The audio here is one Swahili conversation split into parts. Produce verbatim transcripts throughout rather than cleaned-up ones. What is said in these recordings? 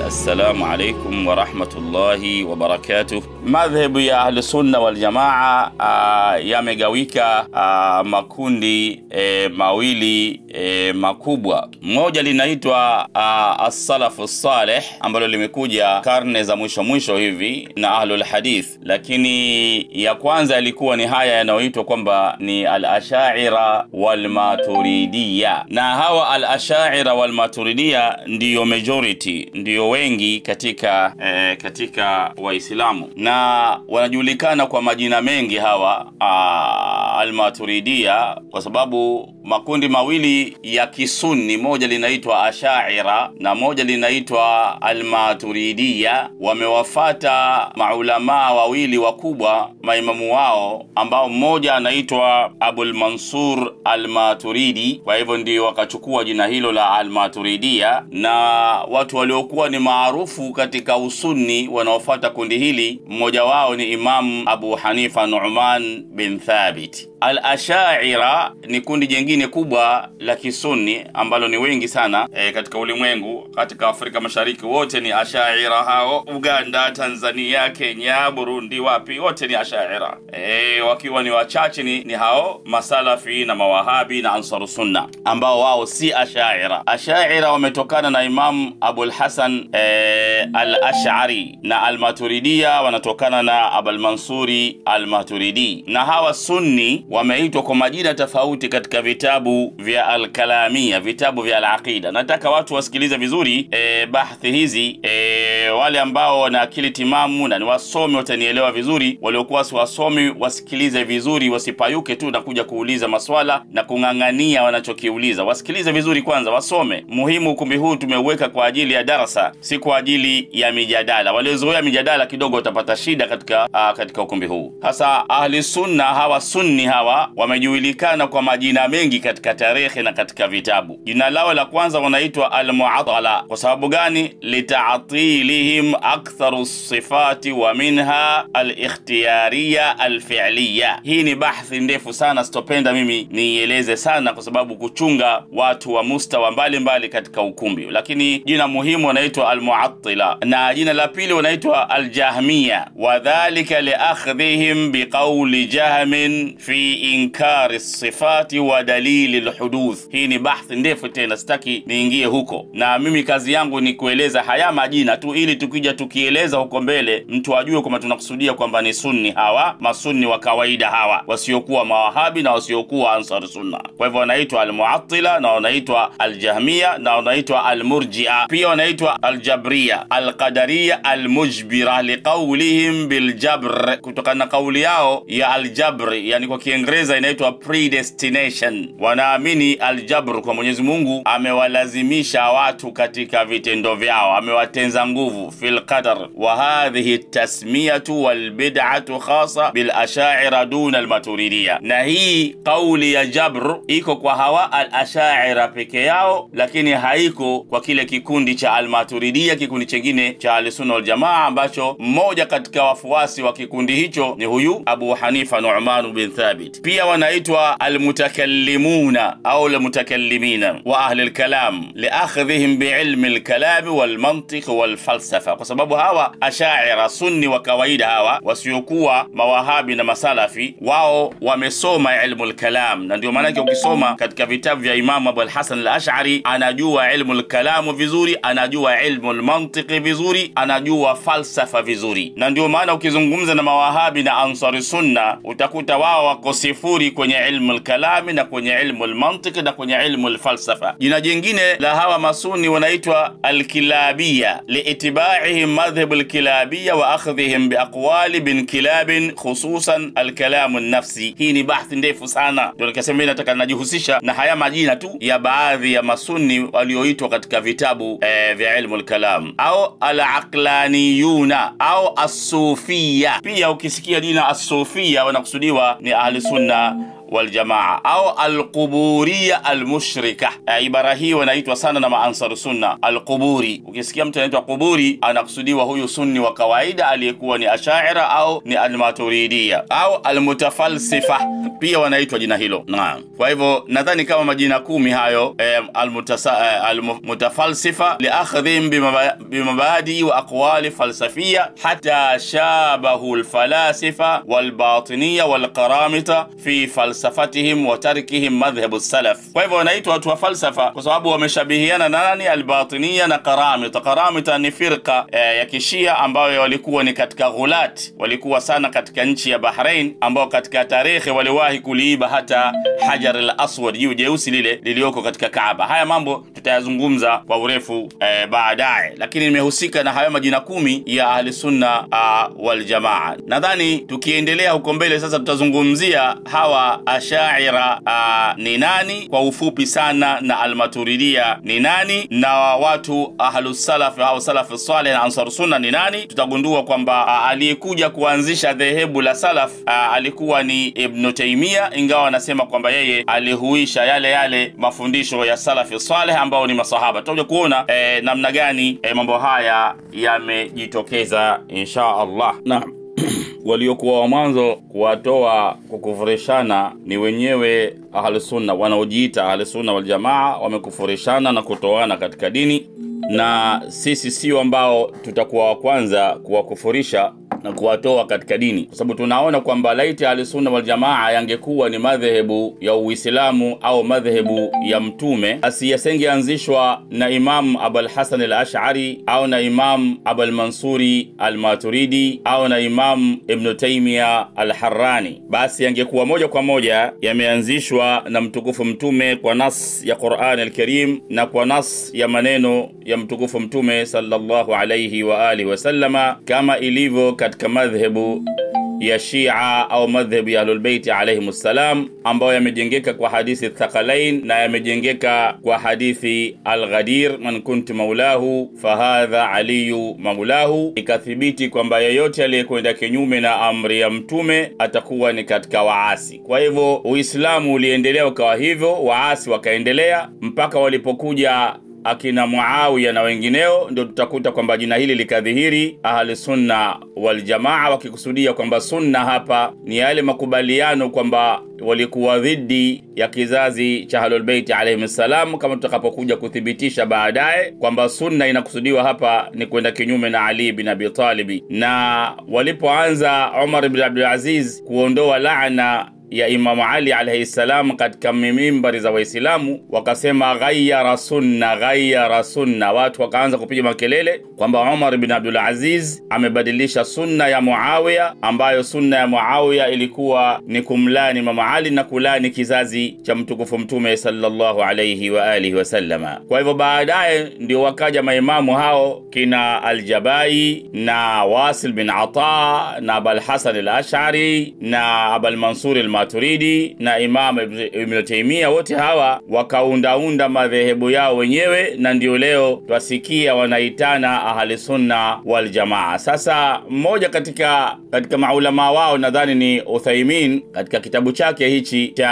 Assalamu alaikum wa rahmatullahi wa barakatuh. Madhhabu ya ahli sunna wal jamaa uh, yamegawika uh, makundi e, mawili e, makubwa. Moja linaitwa uh, as-salafu salih ambalo limekuja karne za mwisho mwisho hivi na ahlul hadith, lakini ya kwanza ilikuwa ni haya yanayoitwa kwamba ni al-ash'ira wal maturidiyya, na hawa al-ash'ira wal maturidiyya ndiyo majority, ndiyo wengi katika eh, katika Waislamu, na wanajulikana kwa majina mengi hawa al-maturidiyya kwa sababu makundi mawili ya kisunni, moja linaitwa ash'ira na moja linaitwa al-maturidiyya. Wamewafata maulama wawili wakubwa maimamu wao, ambao mmoja anaitwa Abul Mansur al-Maturidi, kwa hivyo ndio wakachukua jina hilo la al-Maturidiyya. Na watu waliokuwa ni maarufu katika usunni wanaofuata kundi hili, mmoja wao ni Imam Abu Hanifa Nu'man bin Thabit. Al-ash'ira ni kundi jingine kubwa la kisunni ambalo ni wengi sana e, katika ulimwengu. Katika Afrika Mashariki wote ni ash'ira hao, Uganda, Tanzania, Kenya, Burundi, wapi wote ni ash'ira. E, wakiwa ni wachache ni, ni hao masalafi na mawahabi na ansaru sunna ambao wao si ash'ira. Ash'ira wametokana na Imam Abul Hasan e, al-Ash'ari, na al-Maturidiyya wanatokana na Abul Mansuri al-Maturidi. Na hawa sunni wameitwa kwa majina tofauti katika vitabu vya al-kalamia, vitabu vya al-aqida. Nataka watu wasikilize vizuri e, bahthi hizi e, wale ambao wana akili timamu na ni wasomi watanielewa vizuri, waliokuwa si wasomi wasikilize vizuri, wasipayuke tu na kuja kuuliza maswala na kungangania wanachokiuliza. Wasikilize vizuri kwanza, wasome. Muhimu ukumbi huu tumeuweka kwa ajili ya darasa, si kwa ajili ya mijadala. Waliozoea mijadala kidogo watapata shida katika uh, katika ukumbi huu. Hasa ahli sunna hawa sunni hawa wamejulikana kwa majina mengi katika tarehe na katika vitabu. Jina lao la kwanza wanaitwa al-mu'attala. Kwa sababu gani? Lita'tilihim aktharu sifati wa minha al-ikhtiyariyya al-fi'liyya. Hii ni bahthi ndefu sana, sitopenda mimi nieleze sana kwa sababu kuchunga watu wa mustawa mbalimbali katika ukumbi. Lakini jina muhimu wanaitwa al-mu'attila, na jina la pili wanaitwa al-jahmiyya, wa dhalika li akhdhihim biqawli jahmin fi inkari sifati wa dalili al-huduth. Hii ni bahthi ndefu tena, sitaki niingie huko, na mimi kazi yangu ni kueleza haya majina tu ili tukija tukieleza huko mbele mtu ajue kwamba tunakusudia kwamba ni sunni hawa, masunni wa kawaida hawa, wasiokuwa mawahabi na wasiokuwa ansar sunna. Kwa hivyo wanaitwa al-mu'attila na wanaitwa al-jahmiyya na wanaitwa al-murji'a, pia wanaitwa al-jabriyya, al-qadariyya, al-mujbira liqawlihim bil-jabr, kutokana na kauli yao ya al-jabr, yani kwa Kiingereza inaitwa predestination. Wanaamini al-jabr kwa Mwenyezi Mungu amewalazimisha watu katika vitendo vyao, amewatenza nguvu fil qadar. Wa hadhihi tasmiyatu wal bid'atu khasa bil ash'ira duna al maturidiyya. Na hii kauli ya jabr iko kwa hawa al ash'ira peke yao, lakini haiko kwa kile kikundi cha al maturidiyya, kikundi kingine cha al sunna wal jamaa ambacho mmoja katika wafuasi wa kikundi hicho ni huyu Abu Hanifa Nu'man bin Thabit. Pia wanaitwa al mutakallimuna au al mutakallimina wa ahli al kalam li akhdhihim bi ilmi al kalam wal mantiq wal falsafa, kwa sababu hawa ash'ira sunni wa kawaida hawa wasiokuwa mawahabi na masalafi, wao wamesoma ilmu al kalam. Na ndio maana yake ukisoma katika vitabu vya Imam Abu al-Hasan al-Ash'ari anajua ilmu al kalam vizuri, anajua ilmu al mantiq vizuri, anajua falsafa vizuri. Na ndio maana ukizungumza na mawahabi na ansari sunna utakuta wao wako sifuri kwenye ilmu al kalam na kwenye ilmu al mantiq na kwenye ilmu al falsafa. Jina jingine la hawa masuni wanaitwa al-kilabiyya liitiba'ihim madhhab al-kilabiyya wa akhdhihim bi aqwali bin kilab khususan al-kalam an-nafsi. Hii ni bahthi ndefu sana, ndio nikasema mimi nataka najihusisha na haya majina tu ya baadhi ya masuni walioitwa katika vitabu eh, vya ilmu al-kalam. Au al-aqlaniyuna au as-sufiyya. Pia ukisikia jina as-sufiyya wanakusudiwa ni ahli sunna wal jamaa au al-quburiyya al-mushrika. Ibara hii wanaitwa sana na maansar sunna al-quburi. Ukisikia mtu anaitwa quburi, anakusudiwa huyu sunni wa kawaida aliyekuwa ni ash'ira au ni al-maturidiyya au al-mutafalsifa, pia wanaitwa jina hilo. Naam. Kwa hivyo nadhani kama majina kumi hayo eh, al-mutafalsifa liakhdhim bimabadi wa aqwali falsafiyya hatta shabahu al-falasifa wal-batiniyya wal-qaramita fi falsafatihim wa tarkihim madhhab as-salaf. Kwa hivyo wanaitwa watu wa falsafa kwa sababu wameshabihiana na nani? Al-batiniyya na qaramita. Qaramita ni firqa eh, ya kishia ambayo walikuwa ni katika ghulat, walikuwa sana katika nchi ya Bahrain, ambao katika tarehe waliwahi kuliiba hata Hajar al-Aswad, jiwe jeusi lile lilioko katika Kaaba. Haya mambo tutayazungumza kwa urefu eh, baadaye, lakini nimehusika na hayo majina kumi ya ahli sunna uh, wal jamaa. Nadhani tukiendelea huko mbele sasa tutazungumzia hawa ash'ira uh, ni nani kwa ufupi sana, na al-maturidiyya ni nani, na watu ahlus salaf au salaf salih na ansar sunna ni nani. Tutagundua kwamba uh, aliyekuja kuanzisha dhehebu la salaf uh, alikuwa ni Ibn Taymiyyah, ingawa anasema kwamba yeye alihuisha yale yale mafundisho ya salaf salih ambao ni masahaba. Tutakuja kuona eh, namna gani eh, mambo haya yamejitokeza insha Allah. Naam. Waliokuwa wa mwanzo kuwatoa kukufurishana ni wenyewe ahlus sunna, wanaojiita ahlus sunna wal jamaa, wamekufurishana na kutoana katika dini, na sisi sio ambao tutakuwa wa kwanza kuwakufurisha na kuwatoa katika dini, kwa sababu tunaona kwamba laiti al-sunna wal jamaa yangekuwa ni madhehebu ya Uislamu au madhehebu ya mtume, asiyasengeanzishwa na Imam Abul Hasan al-Ash'ari au na Imam Abul Mansuri al-Maturidi au na Imam Ibn Taymiyyah al-Harrani, basi yangekuwa moja kwa moja yameanzishwa na mtukufu mtume kwa nas ya Qur'an al-Karim na kwa nas ya maneno ya mtukufu mtume sallallahu alayhi wa alihi wasallama, kama ilivyo katika madhhabu ya Shia au madhhabu ya Ahlul Bait alayhimus salam, ambayo yamejengeka kwa hadithi thaqalain na yamejengeka kwa hadithi al-Ghadir, man kuntu maulahu fahadha aliyu maulahu. Ikathibiti kwamba yeyote aliyekwenda kinyume na amri ya mtume atakuwa ni katika waasi. Kwa hivyo Uislamu uliendelea ukawa hivyo, waasi wakaendelea mpaka walipokuja akina Muawiya na wengineo, ndio tutakuta kwamba jina hili likadhihiri ahli sunna wal jamaa, wakikusudia kwamba sunna hapa ni yale makubaliano kwamba walikuwa dhidi ya kizazi cha Ahlul Bait alayhimus salam, kama tutakapokuja kuthibitisha baadaye kwamba sunna inakusudiwa hapa ni kwenda kinyume na Ali bin Abi Talib. Na walipoanza Umar ibn Abdul Aziz kuondoa laana ya Imam Ali alayhi salam katika mimbari za Waislamu, wakasema ghayyara sunna ghayyara sunna, watu wakaanza kupiga makelele kwamba Umar ibn Abdul Aziz amebadilisha sunna ya Muawiya, ambayo sunna ya Muawiya ilikuwa ni kumlani Imam Ali na kulani kizazi cha mtukufu mtume sallallahu alayhi wa alihi wasallama. Kwa hivyo baadaye ndio wakaja maimamu hao kina Al-Jabai na Wasil bin Ata na Abul Hasan al-Ash'ari na Abul Mansur al-Maturidi na Imam Ibn Taymiyyah, wote hawa wakaundaunda madhehebu yao wenyewe, na ndio leo twasikia wanaitana ahli sunna wal jamaa. Sasa mmoja katika katika maulama wao nadhani ni Uthaymin, katika kitabu chake hichi cha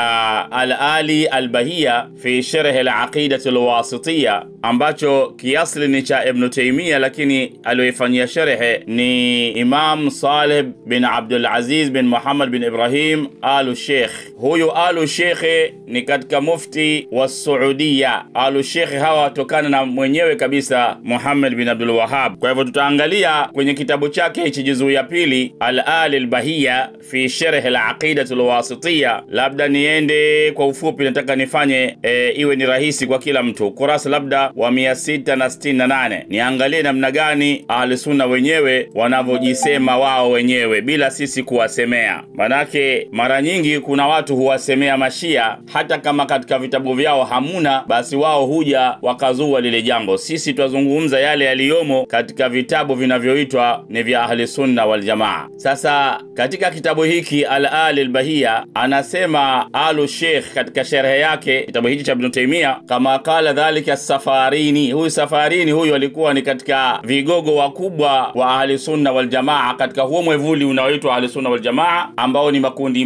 Al-Ali al-Bahiyya fi sharh al-aqidah al-wasitiyya, ambacho kiasli ni cha Ibn Taymiyyah lakini aliyofanyia sharh ni Imam Salih bin Abdul Aziz bin Muhammad bin Ibrahim al-Sheikh. Huyu al-Sheikh ni katika mufti wa Saudia. Al-Sheikh hawa tokana na mwenyewe kabisa Muhammad bin Abdul Wahhab. Kwa hivyo tutaangalia kwenye kitabu chake hichi juzuu ya pili Al-Ali al-Bahiyya fi sharh al-aqidah al-wasitiyya. Labda niende kwa ufupi, nataka nifanye e, iwe ni rahisi kwa kila mtu, kurasa labda wa mia sita sitini na nane, niangalie namna gani ahli sunna wenyewe wanavyojisema wao wenyewe bila sisi kuwasemea. Manake mara nyingi kuna watu huwasemea mashia hata kama katika vitabu vyao hamuna, basi wao huja wakazua lile jambo. Sisi twazungumza yale yaliyomo katika vitabu vinavyoitwa ni vya ahli sunna wal jamaa. Sasa katika kitabu hiki Al-Ali al-Bahiyya anasema al-Sheikh katika sharh yake kitabu hiki cha Ibn Taymiyyah, kama kala dhalika Safarini. Huyu Safarini huyu alikuwa ni katika vigogo wakubwa wa ahli sunna wal jamaa katika huo mwevuli unaoitwa ahli sunna wal jamaa, ambao ni makundi matatu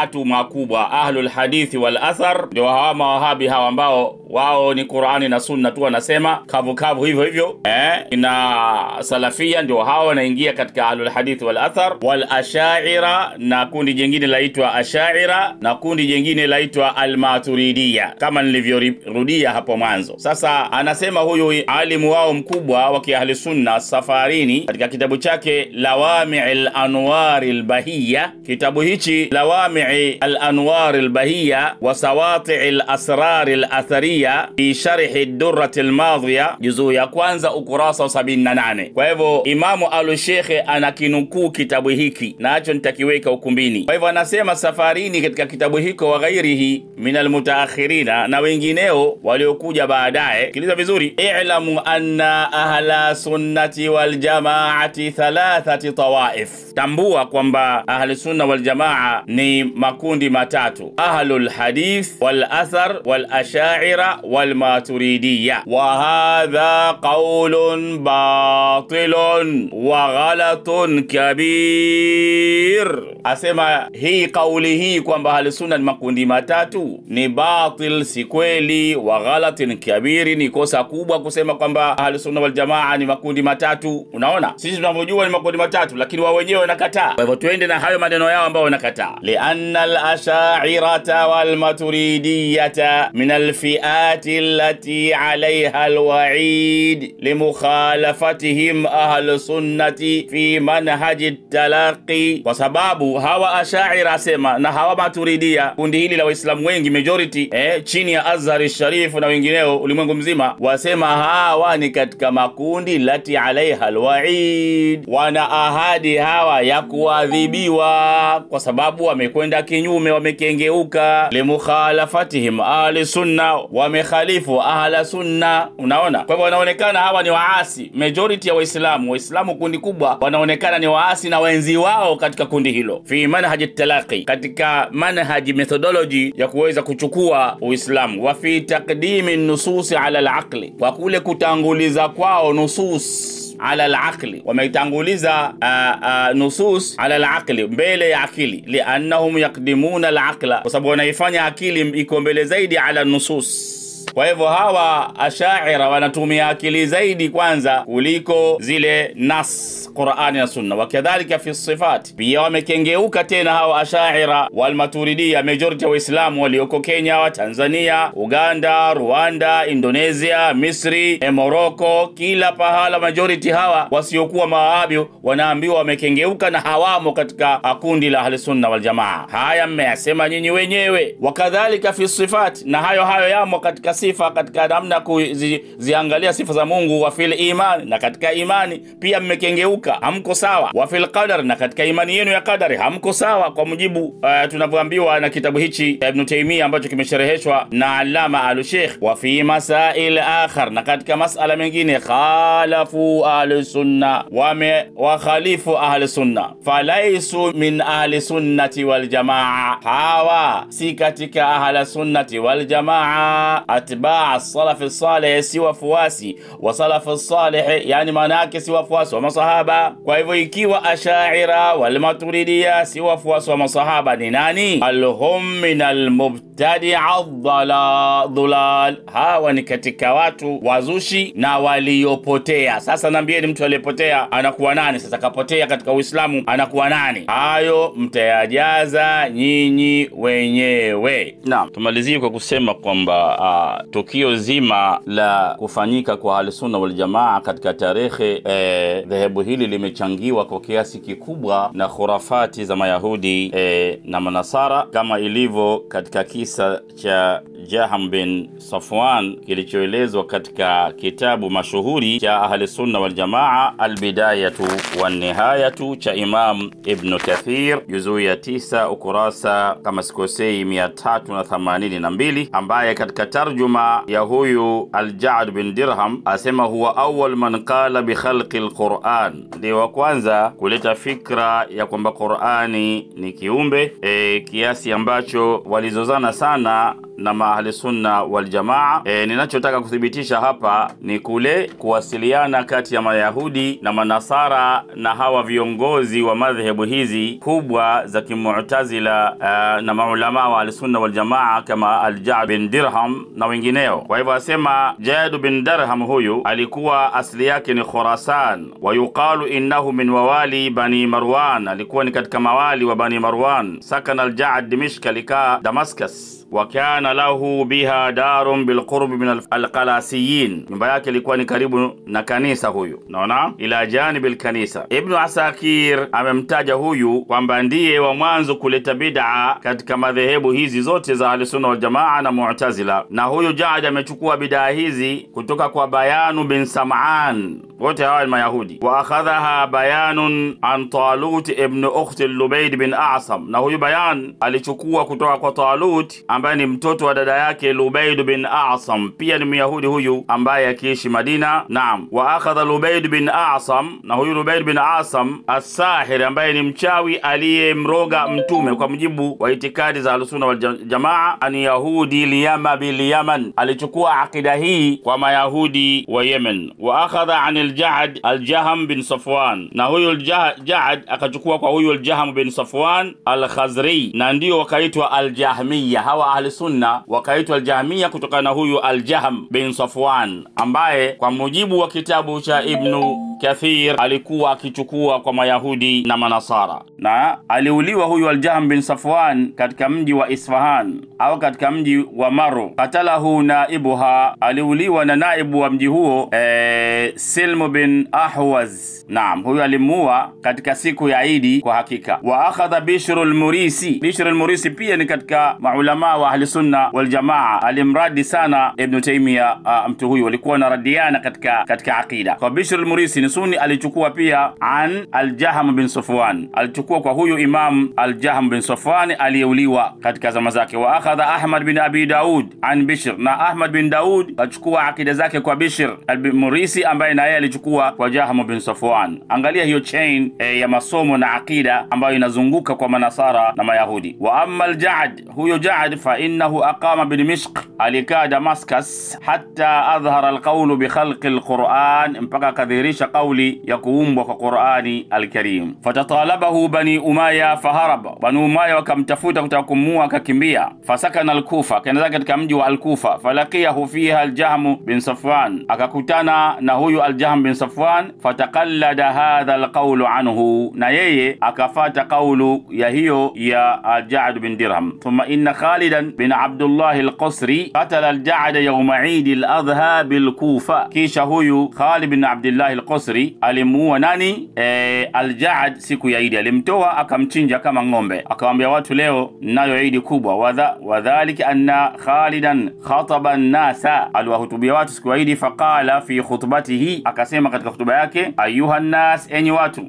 matatu makubwa. Ahlul hadithi wal athar ndio hawa mawahabi hawa ambao wao ni Qur'ani na Sunna tu wanasema kavu kavu hivyo hivyo. Eh, na salafia ndio hawa wanaingia katika ahlul hadithi wal athar. Wal ashaira, na kundi jingine laitwa ashaira, na kundi jingine laitwa al-maturidiyya, kama nilivyorudia hapo mwanzo. Sasa anasema huyu alimu wao mkubwa wa kiahli sunna Safarini katika kitabu chake Lawami'il Anwaril Bahiyya. Kitabu hichi Lawami'il Anwaril Bahiyya wa Sawati'il Asraril Athariyya fi Sharh ad-Durratil Madhiya, juzuu ya kwanza ukurasa wa sabini na nane. Kwa hivyo Imamu al-Sheikh anakinukuu kitabu hiki, nacho nitakiweka ukumbini. Kwa hivyo anasema Safarini katika kitabu hiko wa ghairihi minal mutaakhirina, na wengineo waliokuja baadaye. Kiliza vizuri, i'lamu anna ahla sunnati wal jamaati thalathati tawaif, tambua kwamba ahli sunna wal jamaa ni makundi matatu: ahlul hadith wal athar wal ashaira wal maturidiyya. Wa hadha qawlun batilun wa ghalatun kabir. Asema hii kauli hii kwamba ahli sunna ni makundi matatu ni batil, si kweli. Wa ghalatin kabiri, ni kosa kubwa kusema kwamba ahli sunna wal jamaa ni makundi matatu. Unaona, sisi tunavyojua ni makundi matatu, lakini wao wenyewe wanakataa. Kwa hivyo tuende na hayo maneno yao ambao wanakataa. Lianna al-ash'ariyata wal maturidiyata min al-fi'ati allati 'alayha al-wa'id limukhalafatihim ahli sunnati fi manhaj at-talaqi. Kwa sababu hawa ash'ira sema na hawa maturidia, kundi hili la Waislamu wengi majority eh, chini ya Azhar Sharif na wengineo ulimwengu mzima, wasema hawa ni katika makundi lati alaiha alwaid, wana ahadi hawa ya kuadhibiwa kwa sababu wamekwenda kinyume, wamekengeuka. Limukhalafatihim ahli sunna, wamekhalifu ahla sunna. Unaona, kwa hivyo wanaonekana hawa ni waasi. Majority ya Waislamu, Waislamu kundi kubwa, wanaonekana ni waasi na wenzi wao katika kundi hilo. Fi manhaj at-talaqi, katika manhaj methodology ya kuweza kuchukua Uislamu. Wa fi taqdimi nusus ala al-aqli, kwa kule kutanguliza kwao nusus ala al-aqli, wameitanguliza uh, uh, nusus ala al-aqli, mbele ya akili. Liannahum yaqdimuna al-aqla, kwa sababu wanaifanya akili iko mbele zaidi ala nusus. Kwa hivyo hawa ashaira wanatumia akili zaidi kwanza kuliko zile nas Qur'ani na Sunna. Wakadhalika fi sifat, pia wamekengeuka tena hawa ashaira wal maturidiyya. Majority ya Waislamu walioko Kenya, wa Tanzania, Uganda, Rwanda, Indonesia, Misri, Morocco, kila pahala majority hawa wasiokuwa mawahabi wanaambiwa wamekengeuka na hawamo katika kundi la ahli sunna wal jamaa. Haya mmeyasema nyinyi wenyewe. Wakadhalika fi sifat, na hayo hayo yamo katika sifa, katika namna kuziangalia sifa za Mungu. Wa fil iman, na katika imani pia mmekengeuka, hamko sawa. Wa fil qadar, na katika imani yenu ya qadari hamko sawa, kwa mujibu uh, tunavyoambiwa na kitabu hichi Ibn Taymiyyah ambacho kimeshereheshwa na Allama al-Sheikh. Wa fi masail akhar, na katika masala mengine khalafu ahli sunna, wame wa khalifu ahli sunna. Falaisu min ahli sunnati wal jamaa, hawa si katika ahli sunnati wal jamaa. Atbaa as-salaf as-salih, si wafuasi wa salaf as-salih, yani manake si wafuasi wa masahaba. Kwa hivyo ikiwa ashaira wal maturidiyya si wafuasi wa masahaba, ni nani? Alhum min al-mubtadi'a dhalal, hawa ni katika watu wazushi na waliopotea. Sasa naambieni, mtu aliyepotea anakuwa nani? Sasa kapotea katika Uislamu anakuwa nani? Hayo mtayajaza nyinyi wenyewe. Naam, tumalizie kwa kusema kwamba uh, tukio zima la kufanyika kwa ahlusunna wal jamaa katika tarehe eh, dhehebu hili limechangiwa kwa kiasi kikubwa na khurafati za Mayahudi eh, na Manasara, kama ilivyo katika kisa cha Jaham bin Safwan kilichoelezwa katika kitabu mashuhuri cha ahlusunna wal jamaa Al-Bidayatu wan Nihayatu cha Imam Ibn Kathir, juzuu ya tisa ukurasa kama sikosei mia tatu na themanini na mbili, ambaye katika tarjuma ya huyu Al-Ja'd bin Dirham asema huwa awwal man qala bi khalqi al-Qur'an, ndio wa kwanza kuleta fikra ya kwamba Qur'ani ni kiumbe, e, kiasi ambacho walizozana sana na maahli sunna wal jamaa. E, ninachotaka kuthibitisha hapa ni kule kuwasiliana kati ya Mayahudi na Manasara na hawa viongozi wa madhehebu hizi kubwa za Kimu'tazila uh, na maulama wa al-sunna wal jamaa kama al-Ja'd bin Dirham na wengineo. Kwa hivyo asema Ja'd bin Dirham huyu alikuwa asili yake ni Khurasan, wa yuqalu innahu min wawali bani Marwan, alikuwa ni katika mawali wa bani Marwan. Sakana al-Ja'd Dimishk, alikaa Damascus, وكان له بها دار بالقرب من القلاسيين, nyumba yake ilikuwa ni karibu na kanisa huyu, naona ila janib alkanisa. Ibn Asakir amemtaja huyu kwamba ndiye wa mwanzo kuleta bid'a katika madhehebu hizi zote za Ahlusunna wal Jamaa na Mu'tazila, na huyu Ja'd amechukua bid'a hizi kutoka kwa Bayanu bin Sam'an, wote hawa ni Mayahudi. Wa akhadhaha Bayanun an Talut ibn ukht Lubayd bin A'sam, na huyu Bayan alichukua kutoka kwa Talut ambaye ni mtoto wa dada yake Lubayd bin A'sam, pia ni Myahudi huyu ambaye akiishi Madina. Naam, wa akhadha Lubayd bin A'sam, na huyu Lubayd bin A'sam as-sahir ambaye ni mchawi aliyemroga mtume kwa mujibu wa itikadi za Ahlusunna wal Jamaa, an Yahudi liyama bil Yaman, alichukua akida hii kwa Mayahudi wa Yemen. Wa akhadha an al-Ja'd al-Jahm bin Safwan, na huyu al-Ja'd akachukua kwa huyu al-Jahm bin Safwan al-Khazri, na ndio wakaitwa al-Jahmiyya. Hawa ahli sunna wakaitwa al-Jahmiyya kutokana na huyu al-Jahm bin Safwan ambaye kwa mujibu wa kitabu cha Ibn Kathir alikuwa akichukua kwa Mayahudi na Manasara, na aliuliwa huyu al-Jahm bin Safwan katika mji wa Isfahan au katika mji wa Maro. Qatalahu naibuha, aliuliwa na naibu wa mji huo e, Silm bin Ahwaz. Naam, huyu alimuua katika siku ya Idi kwa hakika. Wa akhadha Bishr al-Murisi, Bishr al-Murisi pia ni katika maulama wa ahli sunna wal jamaa, alimradi sana Ibn Taymiyyah. Uh, mtu huyu walikuwa na radiana katika katika akida. Kwa Bishr al-Murisi ni Sunni, alichukua pia an al-Jahm bin Safwan, alichukua kwa huyu Imam al-Jahm bin Safwan aliyeuliwa katika zama zake. Wa akhadha Ahmad bin Abi Daud an Bishr, na Ahmad bin Daud alichukua akida zake kwa Bishr al-Murisi ambaye naye alichukua kwa Jahm bin Safwan. Angalia hiyo chain e, ya masomo na akida ambayo inazunguka kwa Manasara na Mayahudi. Wa amma al-Ja'd, huyo Ja'd fa innahu aqama bi Dimishq, alikaa Damascus hatta adhhara al-qawlu bi khalqi al-Qur'an, mpaka kadhirisha kauli ya kuumbwa kwa Qur'ani al-Karim. Fatatalabahu bani Umayya faharaba, bani Umayya wakamtafuta kutaka kumuua, akakimbia. Fasakana al-Kufa, kaenda katika mji wa al-Kufa. Falaqiyahu fiha al-Jahm bin Safwan, akakutana na huyu al-Jahm bin Safwan. Fatakallada hadha al-qawlu anhu, na yeye akafata kaulu ya hiyo ya Ja'd bin Dirham. Thumma inna Khalidan bin Abdullah al-Qasri qatala al-Ja'd yawma Eid al-Adha bil Kufa, kisha huyu Khalid bin Abdullah al-Qasri alimuua nani? E, al-Ja'd siku ya Eid, alimtoa akamchinja kama ng'ombe, akamwambia watu leo nayo Eid kubwa. Wadha wadhālika anna Khalidan khataba an-nasa, aliwahutubia watu siku ya Eid. Faqala fi khutbatihi, akasema katika hutuba yake, ayuha nas, enyi watu,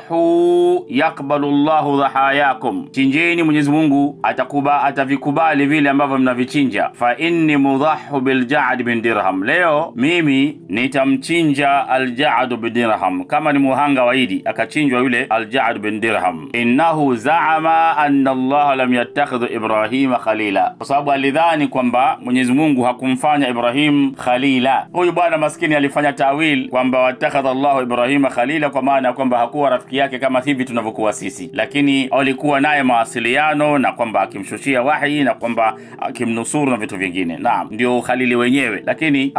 dhahu yakbalu Allahu dhahayakum, chinjeni, Mwenyezi Mungu atakuba atavikubali vile ambavyo mnavichinja. Fa inni mudhahu bil Ja'd bin Dirham, leo mimi nitamchinja al-Ja'd bin Dirham kama ni muhanga wa Eid, akachinjwa yule al-Ja'd bin Dirham. Innahu za'ama anna Allah lam yattakhidh Ibrahim khalila, kwa sababu alidhani kwamba Mwenyezi Mungu hakumfanya Ibrahim khalila. Huyu bwana maskini alifanya tawil kwamba watakhadha Allah Ibrahim khalila, kwa maana kwamba hakuwa rafiki yake kama hivi tunavyokuwa sisi, lakini alikuwa naye mawasiliano na kwamba akimshushia wahi na kwamba akimnusuru na vitu vingine. Naam, ndio khalili wenyewe, lakini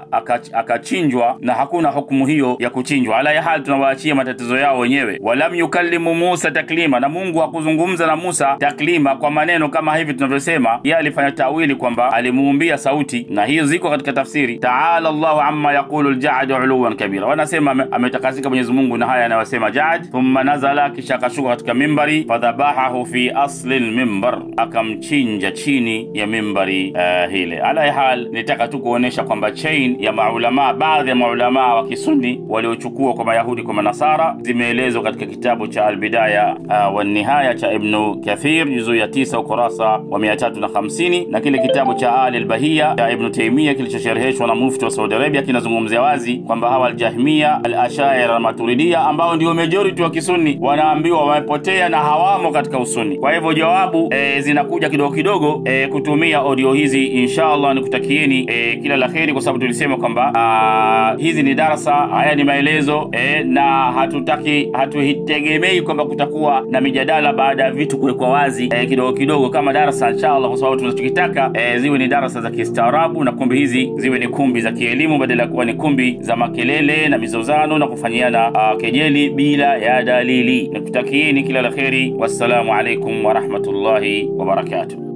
akachinjwa aka, aka na hakuna hukumu hiyo ya kuchinjwa. Ala ya hali tunawaachia matatizo yao wenyewe. Walam yukallimu Musa taklima, na Mungu hakuzungumza na Musa taklima kwa maneno kama hivi tunavyosema. Yeye alifanya tawili kwamba alimuumbia sauti, na hiyo ziko katika tafsiri. Ta'ala Allahu amma yaqulu al-Ja'd 'uluwan kabira, wanasema ametakasika Mwenyezi Mungu na haya anayosema Ja'd. Thumma nazala, kisha akashuka katika mimbari. Fadhabahahu fi asli al-mimbar, akamchinja chini ya mimbari uh, hile. Ala ya hal nitaka tu kuonesha kwamba chain ya maulama, baadhi ya maulama wa Kisunni waliochukua kwa Mayahudi kwa Manasara zimeelezwa katika kitabu cha Al-Bidaya uh, wa Nihaya cha Ibn Kathir juzu ya tisa ukurasa wa mia tatu na hamsini, na kile kitabu cha Al-Bahiyya cha Ibn Taymiyyah kilichoshereheshwa na mufti wa Saudi Arabia kinazungumzia wazi kwamba hawa al-Jahmiyya, al-Ash'ari, al-Maturidiyya ambao ndio majority wa Kisunni wanaambiwa wamepotea na hawamo katika usuni. Kwa hivyo jawabu e, zinakuja kidogo kidogo e, kutumia audio hizi. Inshallah nikutakieni e, kila la kheri, kwa sababu tulisema kwamba hizi ni darasa, haya ni maelezo e, na hatutaki hatuitegemei kwamba kutakuwa na mijadala baada ya vitu kuwekwa wazi e, kidogo kidogo kama darasa inshallah, kwa sababu tunachokitaka e, ziwe ni darasa za kistaarabu na kumbi hizi ziwe ni kumbi za kielimu badala ya kuwa ni kumbi za makelele na mizozano na kufanyiana uh, kejeli bila ya dalili. Nikutakieni kila la kheri. Wassalamu alaikum wa rahmatullahi wa barakatuh.